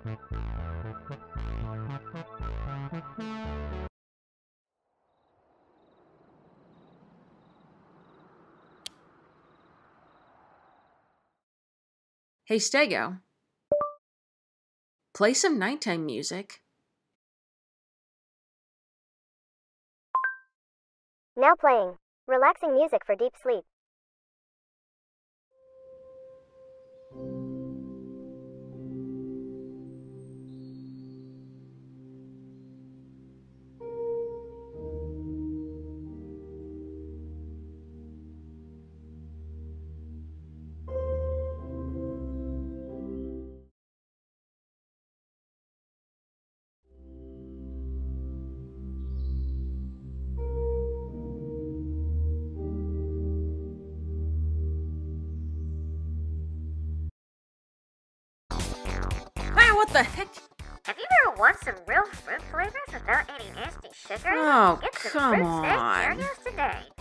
Hey, Stego. Play some nighttime music. Now playing. Relaxing music for deep sleep. Wow, what the heck? Have you ever want some real fruit flavors without any nasty sugar? Oh, Get some come fruit snack on. Cheerios today.